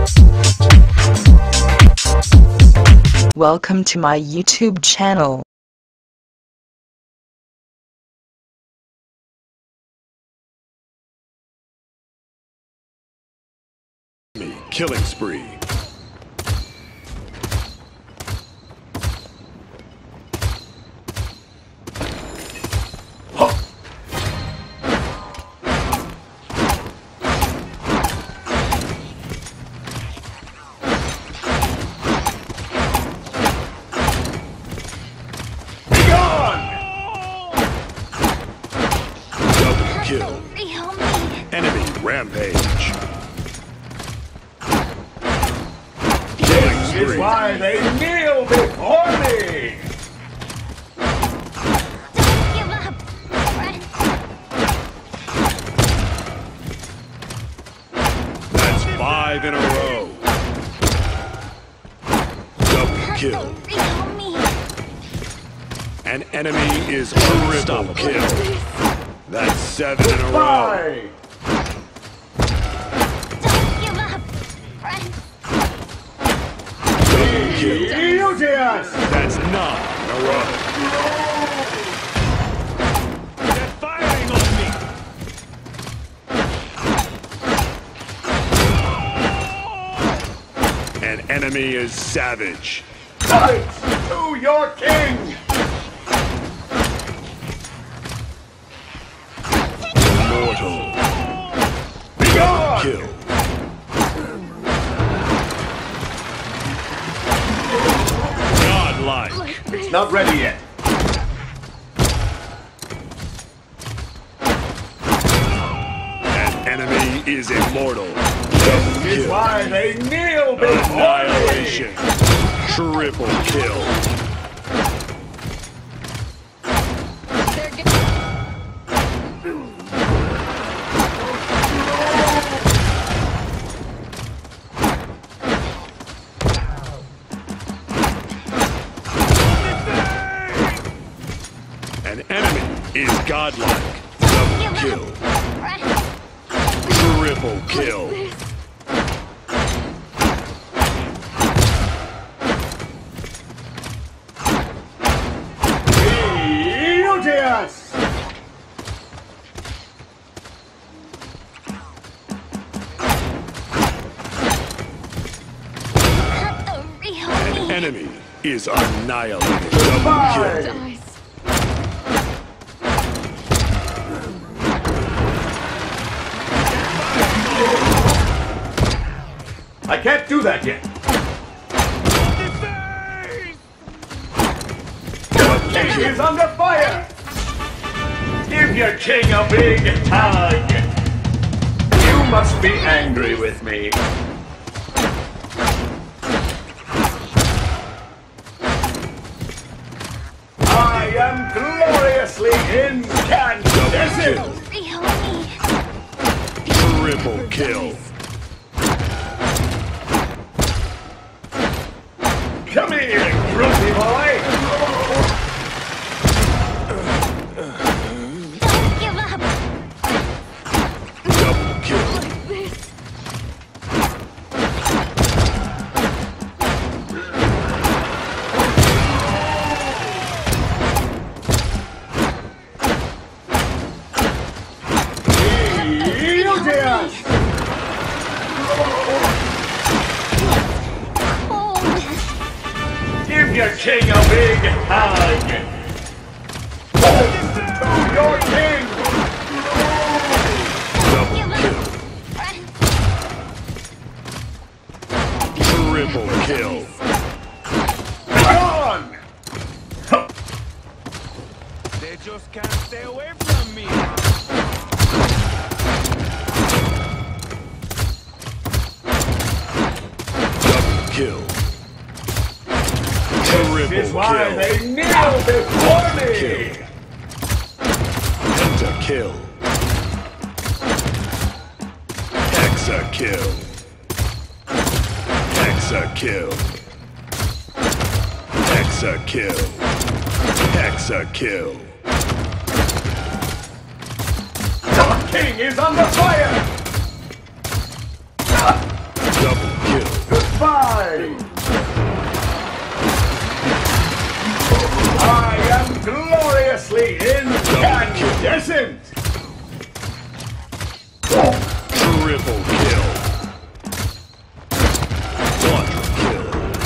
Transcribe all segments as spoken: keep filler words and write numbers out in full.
Welcome to my YouTube channel. Killing spree. Kill. Enemy rampage. Killing spree. Is why they kneel before me. Don't give up, friend. That's five in a row. Double kill. Help me. An enemy is triple kill. That's seven in a row. Bye. Don't give up, friend. Double kill. Eugenius. That's nine in a row. They're firing on me. An enemy is savage. Knights to your king. Immortal. Begone. Kill. Godlike. It's not ready yet. An enemy is immortal. This Double is kill. why they kneel before me. Annihilation. Triple kill. They're good. An enemy is godlike. Double kill. Friend. Triple kill. Eugenius. Not the real An me. enemy is annihilated. Double Bye. kill. Dies. I can't do that yet. Your king is under fire. Give your king a big hug. You must be angry with me. I am gloriously incandescent. Real me. Triple kill. Come here, grumpy boy. Don't give up. Double kill. This. Eugenius. Cold. Give your king a big hug. To your king. Double Give kill. up, friend. Triple kill. Gone. They just can't stay away from me. Double kill. Triple This is why kill. they kneel before me. Kill. Pentakill. Hexakill. Hexakill. Hexakill. Hexakill. Your king is under fire. Double kill. Incandescent! Triple kill. Quadra kill.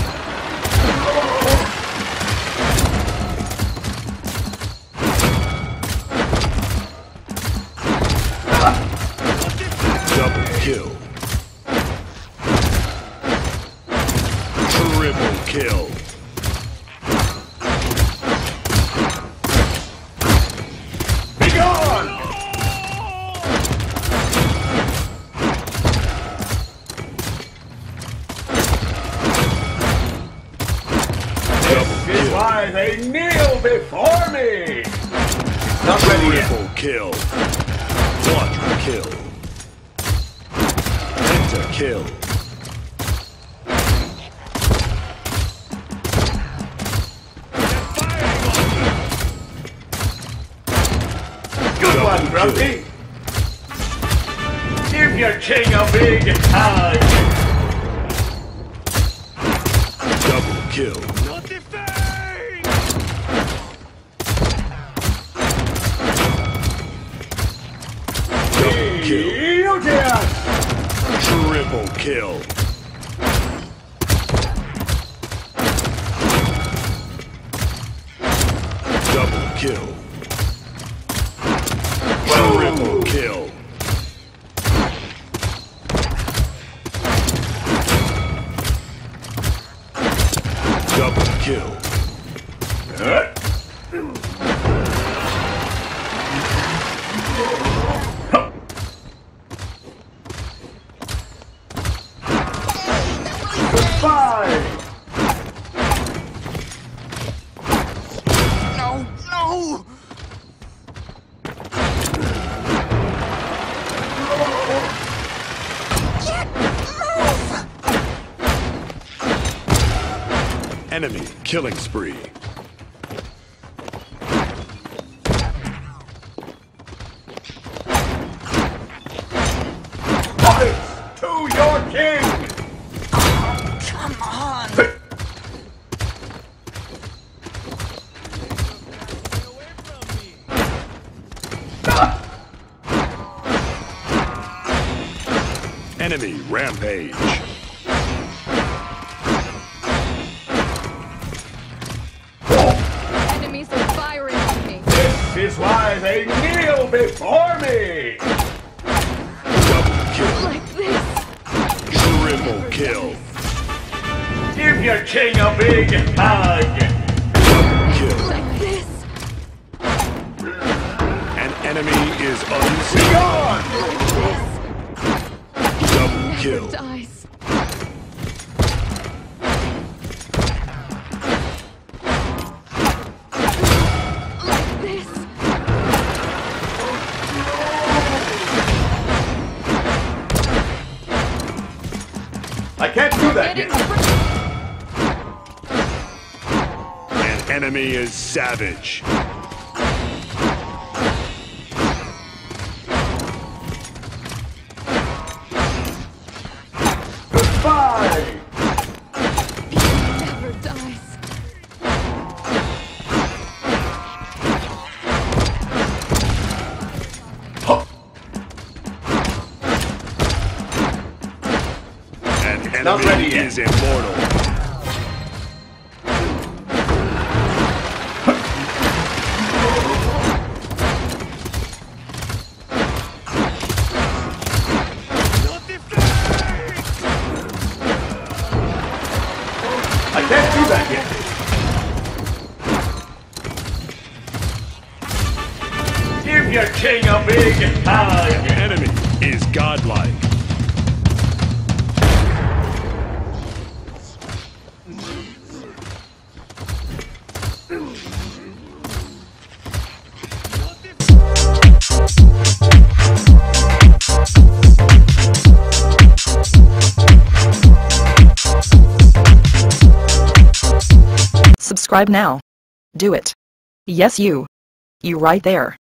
Double kill. Triple kill. Be gone! This is why they kneel before me! Not ready yet. Triple kill. Quadra kill. Penta kill. Good Double one, kill. Grumpy! Give your king a big hug! Double kill. Notifying! Double kill. Beauteous! Triple kill. Double kill. Triple kill. Double kill. Huh? Goodbye! No, no! Enemy killing spree. Fight to your king! Come on! Stay away from me! Enemy rampage. Enemies are firing on me. This is why they kneel before me! Double kill. Like this. Triple kill. Give your king a big hug! Double kill. Like this. An enemy is Be unseen. gone! Double kill. Dies. Like this. I can't do that Getting yet! An enemy is savage. Goodbye! never dies. An Not ready enemy yet. is immortal. I can't do that yet! Give your king a big hug! Enemy is godlike. Subscribe now. Do it. Yes, you. You right there.